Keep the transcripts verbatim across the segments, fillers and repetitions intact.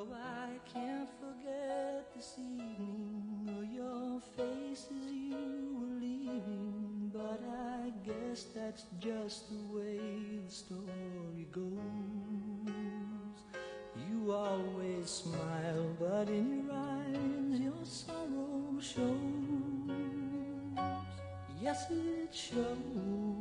No, I can't forget this evening or your face as you were leaving, but I guess that's just the way the story goes. You always smile, but in your eyes your sorrow shows. Yes, it shows.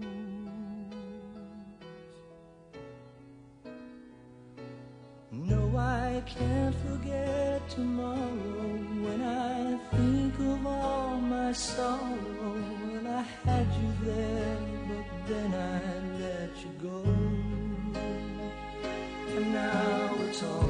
No, I can't forget tomorrow when I think of all my sorrow. When I had you there, but then I let you go. And now it's all